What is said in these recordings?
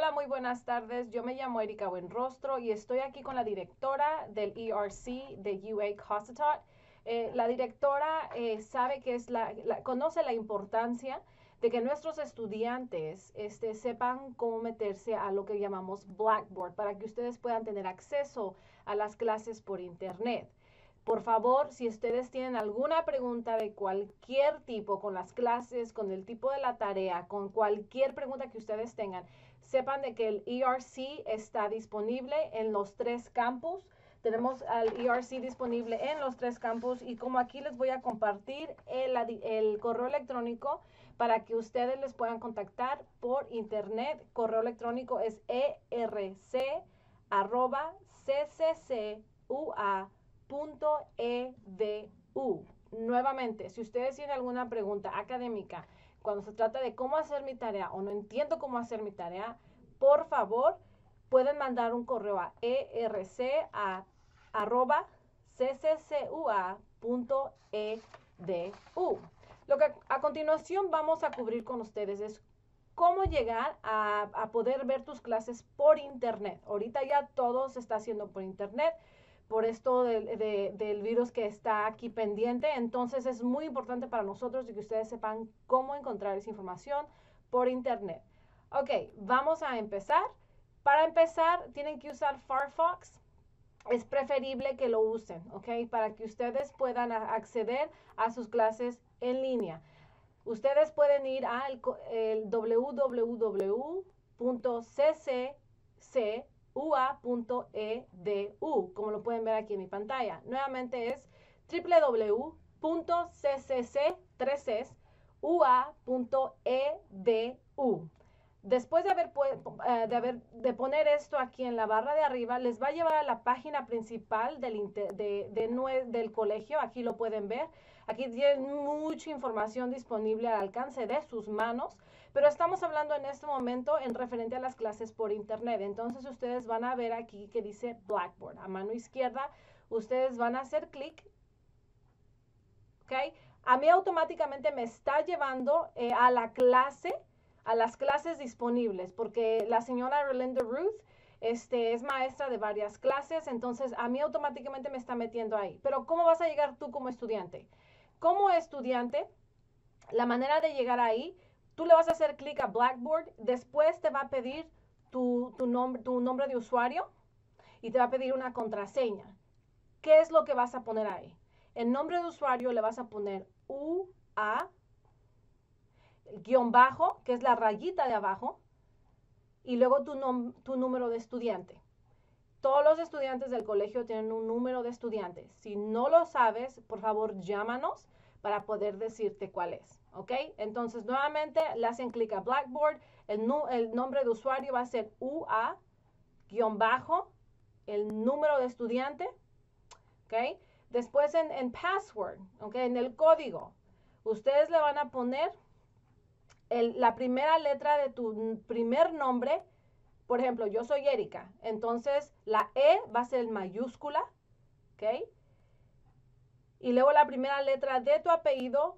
Hola, muy buenas tardes. Yo me llamo Erika Buenrostro y estoy aquí con la directora del ERC de UA Cossatot. La directora sabe que conoce la importancia de que nuestros estudiantes sepan cómo meterse a lo que llamamos Blackboard para que ustedes puedan tener acceso a las clases por internet. Por favor, si ustedes tienen alguna pregunta de cualquier tipo con las clases, con el tipo de la tarea, con cualquier pregunta que ustedes tengan, sepan de que el ERC está disponible en los 3 campus. Tenemos al ERC disponible en los 3 campus y como aquí les voy a compartir el correo electrónico para que ustedes les puedan contactar por internet. Correo electrónico es erc@cccua.edu. Nuevamente, si ustedes tienen alguna pregunta académica cuando se trata de cómo hacer mi tarea o no entiendo cómo hacer mi tarea, por favor, pueden mandar un correo a erc@cccua.edu. Lo que a continuación vamos a cubrir con ustedes es cómo llegar a poder ver tus clases por internet. Ahorita ya todo se está haciendo por internet por esto del virus que está aquí pendiente. Entonces es muy importante para nosotros que ustedes sepan cómo encontrar esa información por internet. Ok, vamos a empezar. Para empezar, tienen que usar Firefox. Es preferible que lo usen, ¿ok? Para que ustedes puedan acceder a sus clases en línea. Ustedes pueden ir al www.ccua.edu, como lo pueden ver aquí en mi pantalla. Nuevamente es www.ccc.ua.edu. Después de poner esto aquí en la barra de arriba, les va a llevar a la página principal del colegio. Aquí lo pueden ver. Aquí tienen mucha información disponible al alcance de sus manos, pero estamos hablando en este momento en referente a las clases por internet. Entonces ustedes van a ver aquí que dice Blackboard. A mano izquierda, ustedes van a hacer clic. ¿Ok? A mí automáticamente me está llevando a las clases disponibles, porque la señora Relinda Ruth es maestra de varias clases, entonces a mí automáticamente me está metiendo ahí. Pero ¿cómo vas a llegar tú como estudiante? Como estudiante, la manera de llegar ahí, tú le vas a hacer clic a Blackboard, después te va a pedir tu nombre de usuario y te va a pedir una contraseña. ¿Qué es lo que vas a poner ahí? El nombre de usuario le vas a poner UA guión bajo, que es la rayita de abajo, y luego tu número de estudiante. Todos los estudiantes del colegio tienen un número de estudiantes. Si no lo sabes, por favor, llámanos para poder decirte cuál es. ¿Ok? Entonces, nuevamente, le hacen clic a Blackboard. El nombre de usuario va a ser UA guión bajo, el número de estudiante. ¿Ok? Después en password, ¿ok? En el código, ustedes le van a poner la primera letra de tu primer nombre. Por ejemplo, yo soy Erika, entonces la E va a ser mayúscula, ¿ok? Y luego la primera letra de tu apellido,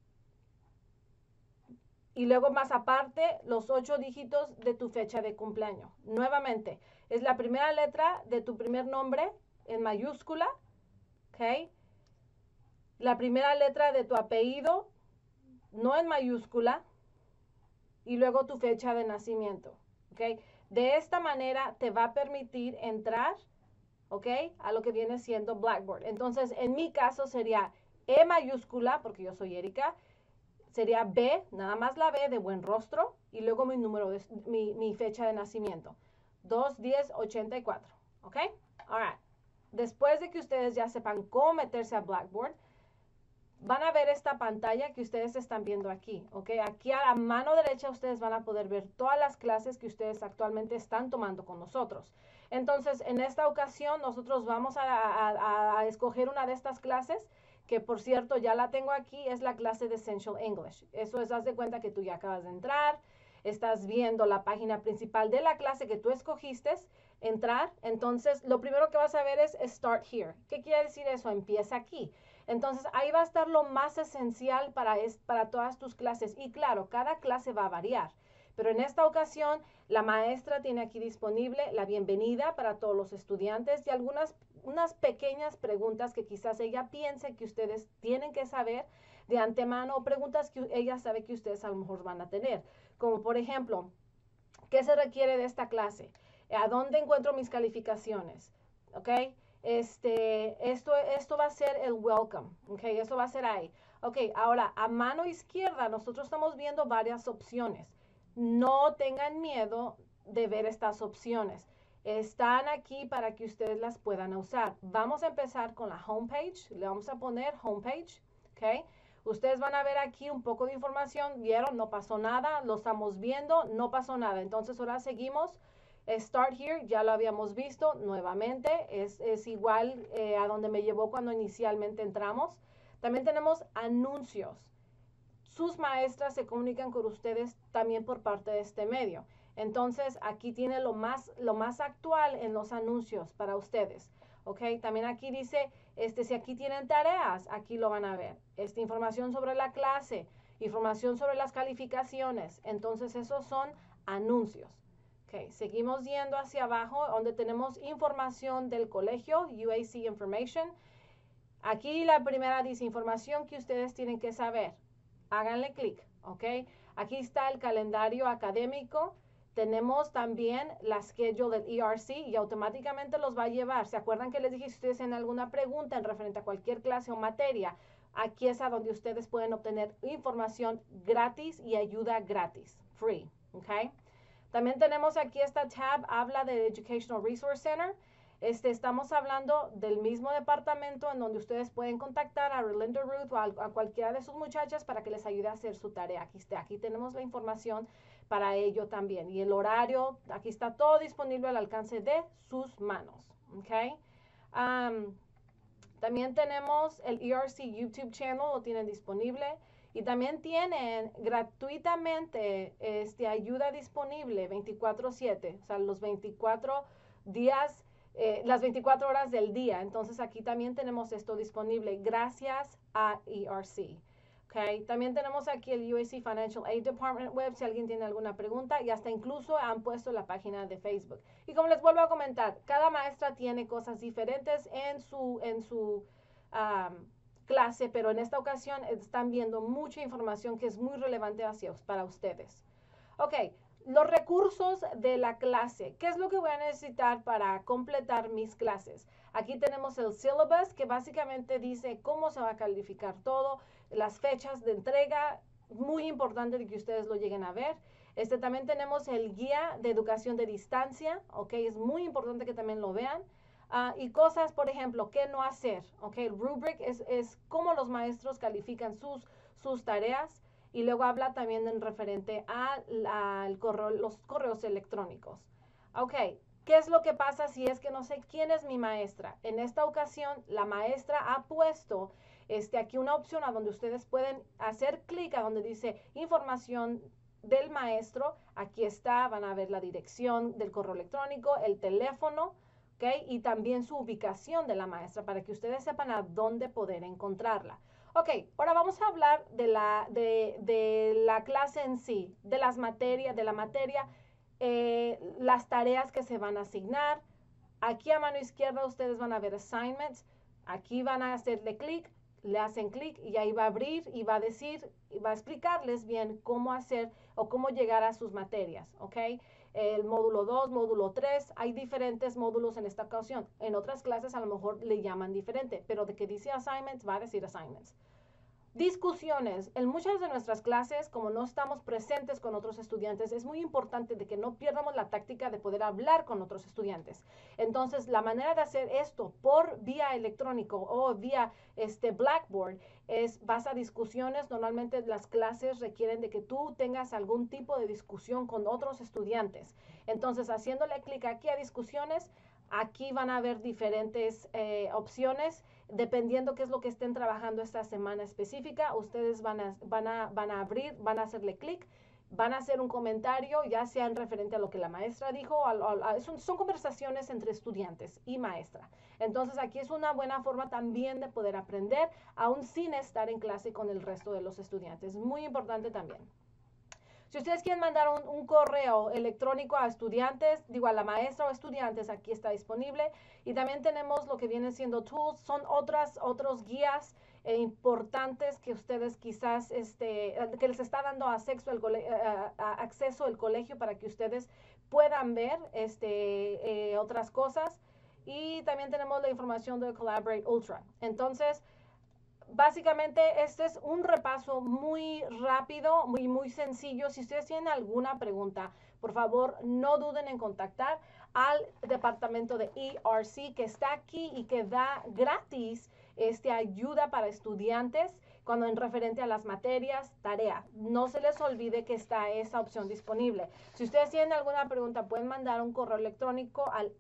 y luego más aparte los 8 dígitos de tu fecha de cumpleaños. Nuevamente, es la primera letra de tu primer nombre en mayúscula, ¿ok? La primera letra de tu apellido, no en mayúscula, y luego tu fecha de nacimiento, ¿ok? De esta manera te va a permitir entrar, ¿ok? A lo que viene siendo Blackboard. Entonces, en mi caso sería E mayúscula, porque yo soy Erika, sería B, nada más la B de Buenrostro, y luego mi fecha de nacimiento, 2/10/84, ¿ok? All right. Después de que ustedes ya sepan cómo meterse a Blackboard, van a ver esta pantalla que ustedes están viendo aquí, ¿ok? Aquí a la mano derecha ustedes van a poder ver todas las clases que ustedes actualmente están tomando con nosotros. Entonces, en esta ocasión nosotros vamos a escoger una de estas clases, que por cierto ya la tengo aquí, es la clase de Essential English. Eso es, haz de cuenta que tú ya acabas de entrar, estás viendo la página principal de la clase que tú escogiste, entrar. Entonces, lo primero que vas a ver es Start Here. ¿Qué quiere decir eso? Empieza aquí. Entonces, ahí va a estar lo más esencial para todas tus clases. Y claro, cada clase va a variar. Pero en esta ocasión, la maestra tiene aquí disponible la bienvenida para todos los estudiantes y unas pequeñas preguntas que quizás ella piense que ustedes tienen que saber de antemano, o preguntas que ella sabe que ustedes a lo mejor van a tener. Como por ejemplo, ¿qué se requiere de esta clase? ¿A dónde encuentro mis calificaciones? ¿Ok? Esto va a ser el welcome. ¿Ok? Esto va a ser ahí. Ok, ahora a mano izquierda nosotros estamos viendo varias opciones. No tengan miedo de ver estas opciones. Están aquí para que ustedes las puedan usar. Vamos a empezar con la homepage. Le vamos a poner homepage. ¿Ok? Ustedes van a ver aquí un poco de información. ¿Vieron? No pasó nada. Lo estamos viendo. No pasó nada. Entonces ahora seguimos. Start here. Ya lo habíamos visto nuevamente. Es igual a donde me llevó cuando inicialmente entramos. También tenemos anuncios. Sus maestras se comunican con ustedes también por parte de este medio. Entonces aquí tiene lo más actual en los anuncios para ustedes. ¿Ok? También aquí dice, si aquí tienen tareas, aquí lo van a ver. Información sobre la clase, información sobre las calificaciones. Entonces esos son anuncios. Ok, seguimos yendo hacia abajo donde tenemos información del colegio, UAC Information. Aquí la primera dice información que ustedes tienen que saber. Háganle clic, ¿ok? Aquí está el calendario académico. Tenemos también la schedule del ERC y automáticamente los va a llevar. ¿Se acuerdan que les dije si ustedes tienen alguna pregunta en referente a cualquier clase o materia? Aquí es a donde ustedes pueden obtener información gratis y ayuda gratis, free, ¿ok? También tenemos aquí esta tab, habla de Educational Resource Center. Estamos hablando del mismo departamento en donde ustedes pueden contactar a Relinda Ruth o a cualquiera de sus muchachas para que les ayude a hacer su tarea. Aquí tenemos la información para ello también. Y el horario, aquí está todo disponible al alcance de sus manos. ¿Okay? También tenemos el ERC YouTube channel, lo tienen disponible. Y también tienen gratuitamente ayuda disponible 24/7, o sea, los 24 días, las 24 horas del día. Entonces aquí también tenemos esto disponible gracias a ERC. Okay. También tenemos aquí el UAC Financial Aid Department web si alguien tiene alguna pregunta y hasta incluso han puesto la página de Facebook. Y como les vuelvo a comentar, cada maestra tiene cosas diferentes en su clase, pero en esta ocasión están viendo mucha información que es muy relevante para ustedes. Ok, los recursos de la clase. ¿Qué es lo que voy a necesitar para completar mis clases? Aquí tenemos el syllabus, que básicamente dice cómo se va a calificar todo, las fechas de entrega, muy importante de que ustedes lo lleguen a ver. También tenemos el guía de educación de distancia, ok, es muy importante que también lo vean. Y cosas, por ejemplo, qué no hacer, ok, el rubric es cómo los maestros califican sus tareas. Y luego habla también en referente a los correos electrónicos. Ok, ¿qué es lo que pasa si es que no sé quién es mi maestra? En esta ocasión, la maestra ha puesto aquí una opción a donde ustedes pueden hacer clic a donde dice información del maestro. Aquí está, van a ver la dirección del correo electrónico, el teléfono, ¿ok? Y también su ubicación de la maestra para que ustedes sepan a dónde poder encontrarla. Ok, ahora vamos a hablar de la clase en sí, de la materia, las tareas que se van a asignar. Aquí a mano izquierda ustedes van a ver assignments. Aquí van a hacerle clic, le hacen clic y ahí va a abrir y va a decir, y va a explicarles bien cómo hacer o cómo llegar a sus materias, ¿ok? El módulo 2, módulo 3, hay diferentes módulos en esta ocasión. En otras clases a lo mejor le llaman diferente, pero de que dice assignments, va a decir assignments. Discusiones. En muchas de nuestras clases, como no estamos presentes con otros estudiantes, es muy importante de que no pierdamos la táctica de poder hablar con otros estudiantes. Entonces, la manera de hacer esto por vía electrónico o vía Blackboard es base a discusiones. Normalmente las clases requieren de que tú tengas algún tipo de discusión con otros estudiantes. Entonces, haciéndole clic aquí a discusiones, aquí van a haber diferentes opciones. Dependiendo qué es lo que estén trabajando esta semana específica, ustedes van a abrir, van a hacerle clic, van a hacer un comentario, ya sea en referente a lo que la maestra dijo, son conversaciones entre estudiantes y maestra. Entonces aquí es una buena forma también de poder aprender, aún sin estar en clase con el resto de los estudiantes. Muy importante también. Si ustedes quieren mandar un correo electrónico a estudiantes, digo a la maestra o estudiantes, aquí está disponible. Y también tenemos lo que viene siendo tools, son otros guías importantes que ustedes quizás, que les está dando acceso el colegio para que ustedes puedan ver otras cosas. Y también tenemos la información de Collaborate Ultra. Entonces, básicamente este es un repaso muy rápido, muy sencillo. Si ustedes tienen alguna pregunta, por favor no duden en contactar al departamento de ERC que está aquí y que da gratis ayuda para estudiantes cuando en referente a las materias, tarea. No se les olvide que está esa opción disponible. Si ustedes tienen alguna pregunta, pueden mandar un correo electrónico al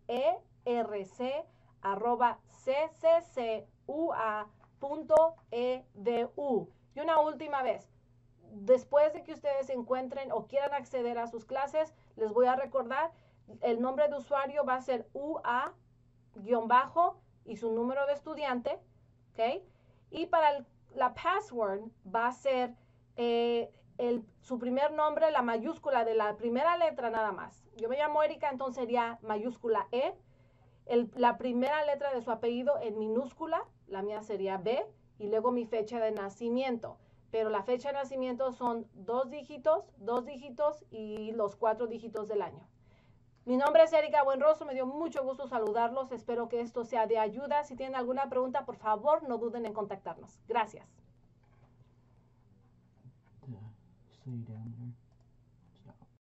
erc@cccua.edu. Y una última vez, después de que ustedes encuentren o quieran acceder a sus clases, les voy a recordar, el nombre de usuario va a ser UA- y su número de estudiante, ¿ok? Y para la password va a ser su primer nombre, la mayúscula de la primera letra nada más. Yo me llamo Erika, entonces sería mayúscula E. La primera letra de su apellido en minúscula, la mía sería B, y luego mi fecha de nacimiento. Pero la fecha de nacimiento son 2 dígitos y los 4 dígitos del año. Mi nombre es Erika Buenrostro, me dio mucho gusto saludarlos, espero que esto sea de ayuda. Si tienen alguna pregunta, por favor, no duden en contactarnos. Gracias. Say down here.